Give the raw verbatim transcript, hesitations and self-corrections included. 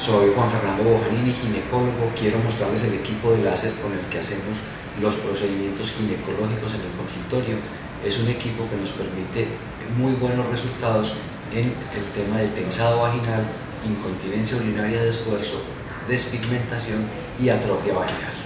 Soy Juan Fernando Bojanini, ginecólogo. Quiero mostrarles el equipo de láser con el que hacemos los procedimientos ginecológicos en el consultorio. Es un equipo que nos permite muy buenos resultados en el tema de tensado vaginal, incontinencia urinaria de esfuerzo, despigmentación y atrofia vaginal.